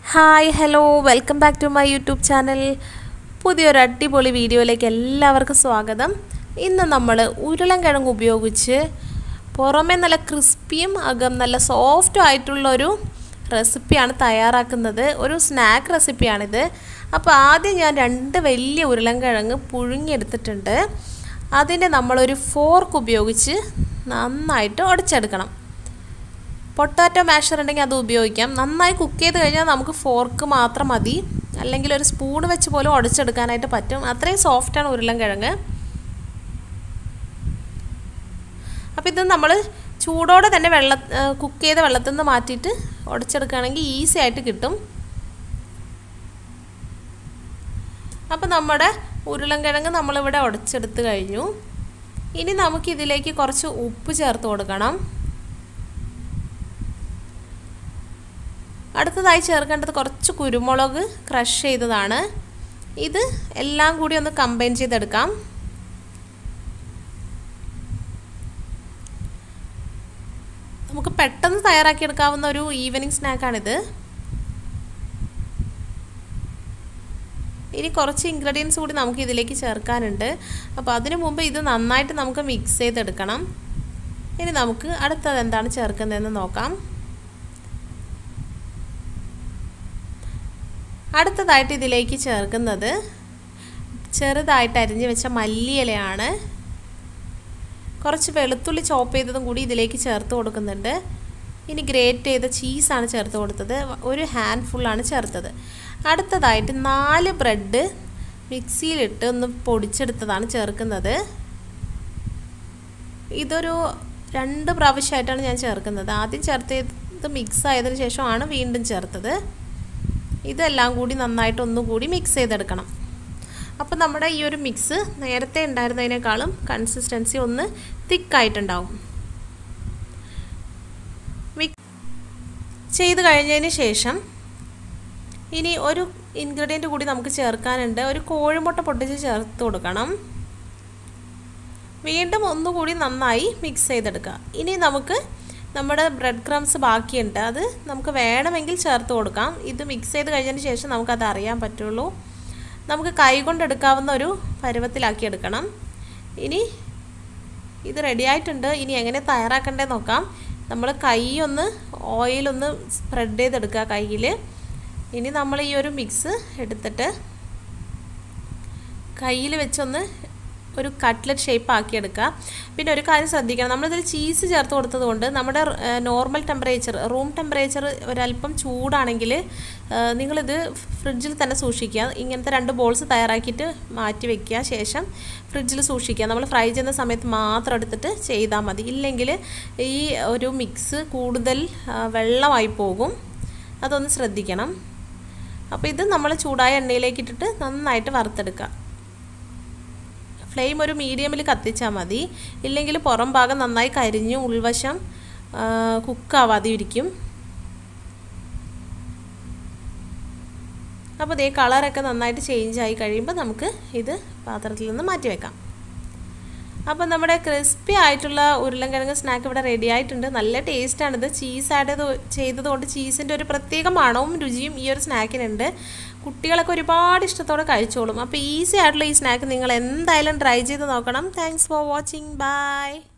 Hi hello welcome back to my YouTube channel. പുതിയൊരു അടിപൊളി വീഡിയോയിലേക്ക് എല്ലാവർക്കും സ്വാഗതം. ഇന്ന് നമ്മൾ ഉരുളൻകിഴങ്ങ് ഉപയോഗിച്ച് പുറമെ നല്ല ക്രിസ്പിയും അകം നല്ല സോഫ്റ്റും ആയിട്ടുള്ളൊരു റെസിപ്പിയാണ് തയ്യാറാക്കുന്നത്. ഒരു സ്നാക്ക് റെസിപ്പിയാണിത്. അപ്പോൾ ആദ്യം ഞാൻ 2 വലിയ ഉരുളൻകിഴങ്ങ് പുഴുങ്ങിയെടുത്തിട്ടുണ്ട്. അതിനെ നമ്മളൊരു ഫോർക്ക് ഉപയോഗിച്ച് നന്നായിട്ട് ഉടച്ചെടുക്കണം. പൊട്ടാറ്റോ മാഷർ ഉണ്ടെങ്കിൽ അത് ഉപയോഗിക്കാം. നന്നായി കുക്ക് ചെയ്ത് കഴിഞ്ഞാൽ നമുക്ക് ഫോർക്ക് മാത്രം മതി, അല്ലെങ്കിൽ ഒരു സ്പൂൺ വെച്ച് പോലും ഉടച്ചെടുക്കാനായിട്ട് പറ്റും. അത്രയും സോഫ്റ്റാണ് ഉരുളൻകിഴങ്ങ്. അപ്പോൾ ഇത് നമ്മൾ ചൂടോടെ തന്നെ കുക്ക് ചെയ്ത വെള്ളത്തിൽ നിന്ന് മാറ്റിയിട്ട് ഉടച്ചെടുക്കുകയാണെങ്കിൽ ഈസി ആയിട്ട് കിട്ടും. അപ്പോൾ നമ്മുടെ ഉരുളൻകിഴങ്ങ് നമ്മളിവിടെ ഉടച്ചെടുത്ത് കഴിഞ്ഞു. ഇനി നമുക്കിതിലേക്ക് കുറച്ച് ഉപ്പ് ചേർത്ത് കൊടുക്കണം. അടുത്തതായി ചേർക്കേണ്ടത് കുറച്ച് കുരുമുളക് ക്രഷ് ചെയ്തതാണ്. ഇത് എല്ലാം കൂടി ഒന്ന് കമ്പൈൻ ചെയ്തെടുക്കാം. നമുക്ക് പെട്ടെന്ന് തയ്യാറാക്കിയെടുക്കാവുന്ന ഒരു ഈവനിങ് സ്നാക്കാണിത്. ഇനി കുറച്ച് ഇൻഗ്രീഡിയൻസ് കൂടി നമുക്ക് ഇതിലേക്ക് ചേർക്കാനുണ്ട്. അപ്പോൾ അതിനു മുമ്പ് ഇത് നന്നായിട്ട് നമുക്ക് മിക്സ് ചെയ്തെടുക്കണം. ഇനി നമുക്ക് അടുത്തത് എന്താണ് ചേർക്കുന്നതെന്ന് നോക്കാം. അടുത്തതായിട്ട് ഇതിലേക്ക് ചേർക്കുന്നത് ചെറുതായിട്ട് അരിഞ്ഞ് വെച്ച മല്ലിയിലയാണ്. കുറച്ച് വെളുത്തുള്ളി ചോപ്പ് ചെയ്തതും കൂടി ഇതിലേക്ക് ചേർത്ത് കൊടുക്കുന്നുണ്ട്. ഇനി ഗ്രേറ്റ് ചെയ്ത ചീസാണ് ചേർത്ത് കൊടുത്തത്. ഒരു ഹാൻഡ് ഫുള്ളാണ് ചേർത്തത്. അടുത്തതായിട്ട് 4 ബ്രെഡ് മിക്സിയിലിട്ട് ഒന്ന് പൊടിച്ചെടുത്തതാണ് ചേർക്കുന്നത്. ഇതൊരു 2 പ്രാവശ്യമായിട്ടാണ് ഞാൻ ചേർക്കുന്നത്. ആദ്യം ചേർത്തത് മിക്സ് ആയതിനു ശേഷമാണ് വീണ്ടും ചേർത്തത്. ഇതെല്ലാം കൂടി നന്നായിട്ട് ഒന്നുകൂടി മിക്സ് ചെയ്തെടുക്കണം. അപ്പോൾ നമ്മുടെ ഈ ഒരു മിക്സ് നേരത്തെ ഉണ്ടായിരുന്നതിനേക്കാളും കൺസിസ്റ്റൻസി ഒന്ന് തിക്കായിട്ടുണ്ടാവും. മിക്സ് ചെയ്ത് കഴിഞ്ഞതിന് ശേഷം ഇനി ഒരു ഇൻഗ്രീഡിയൻറ്റ് കൂടി നമുക്ക് ചേർക്കാനുണ്ട്. ഒരു കോഴിമുട്ട പൊട്ടിച്ച് ചേർത്ത് കൊടുക്കണം. വീണ്ടും ഒന്നുകൂടി നന്നായി മിക്സ് ചെയ്തെടുക്കുക. ഇനി നമുക്ക് നമ്മുടെ ബ്രെഡ് ക്രംസ് ബാക്കിയുണ്ട്, അത് നമുക്ക് വേണമെങ്കിൽ ചേർത്ത് കൊടുക്കാം. ഇത് മിക്സ് ചെയ്ത് കഴിഞ്ഞതിന് ശേഷം നമുക്കത് അറിയാൻ പറ്റുള്ളൂ. നമുക്ക് കൈ കൊണ്ടെടുക്കാവുന്ന ഒരു പരുവത്തിലാക്കി എടുക്കണം. ഇനി ഇത് റെഡി ആയിട്ടുണ്ട്. ഇനി എങ്ങനെ തയ്യാറാക്കണ്ടേ നോക്കാം. നമ്മൾ കൈ ഒന്ന് ഓയിലൊന്ന് സ്പ്രെഡ് ചെയ്തെടുക്കുക കയ്യിൽ. ഇനി നമ്മൾ ഈ ഒരു മിക്സ് എടുത്തിട്ട് കയ്യിൽ വെച്ചൊന്ന് ഒരു കട്ട്ലറ്റ് ഷേപ്പ് ആക്കിയെടുക്കുക. പിന്നെ ഒരു കാര്യം ശ്രദ്ധിക്കണം, നമ്മളിതിൽ ചീസ് ചേർത്ത് കൊടുത്തത് കൊണ്ട് നമ്മുടെ നോർമൽ ടെമ്പറേച്ചർ, റൂം ടെമ്പറേച്ചർ ഒരല്പം ചൂടാണെങ്കിൽ നിങ്ങളിത് ഫ്രിഡ്ജിൽ തന്നെ സൂക്ഷിക്കുക. ഇങ്ങനത്തെ 2 ബോൾസ് തയ്യാറാക്കിയിട്ട് മാറ്റി വയ്ക്കുക. ശേഷം ഫ്രിഡ്ജിൽ സൂക്ഷിക്കുക. നമ്മൾ ഫ്രൈ ചെയ്യുന്ന സമയത്ത് മാത്രം എടുത്തിട്ട് ചെയ്താൽ മതി. ഇല്ലെങ്കിൽ ഈ ഒരു മിക്സ് കൂടുതൽ വെള്ളമായി പോകും. അതൊന്ന് ശ്രദ്ധിക്കണം. അപ്പോൾ ഇത് നമ്മൾ ചൂടായ എണ്ണയിലേക്ക് ഇട്ടിട്ട് നന്നായിട്ട് വറുത്തെടുക്കുക. ഫ്ലെയിം ഒരു മീഡിയമിൽ കത്തിച്ചാൽ മതി. ഇല്ലെങ്കിൽ പുറം ഭാഗം നന്നായി കരിഞ്ഞ് ഉൾവശം കുക്കാവാതെ ഇരിക്കും. അപ്പോൾ ഇതേ കളറൊക്കെ നന്നായിട്ട് ചേഞ്ച് ആയി കഴിയുമ്പോൾ നമുക്ക് ഇത് പാത്രത്തിൽ നിന്ന് മാറ്റി വെക്കാം. അപ്പോൾ നമ്മുടെ ക്രിസ്പി ആയിട്ടുള്ള ഉരുളൻകിഴങ്ങ് സ്നാക്ക് ഇവിടെ റെഡി ആയിട്ടുണ്ട്. നല്ല ടേസ്റ്റാണിത്. ചീസ് ആഡ് ചെയ്തതുകൊണ്ട് ചീസിൻ്റെ ഒരു പ്രത്യേക മണവും രുചിയും ഈ ഒരു സ്നാക്കിനുണ്ട്. കുട്ടികളൊക്കെ ഒരുപാട് ഇഷ്ടത്തോടെ കഴിച്ചോളും. അപ്പോൾ ഈസി ആയിട്ടുള്ള ഈ സ്നാക്ക് നിങ്ങൾ എന്തായാലും ട്രൈ ചെയ്ത് നോക്കണം. Thanks for watching. ബൈ.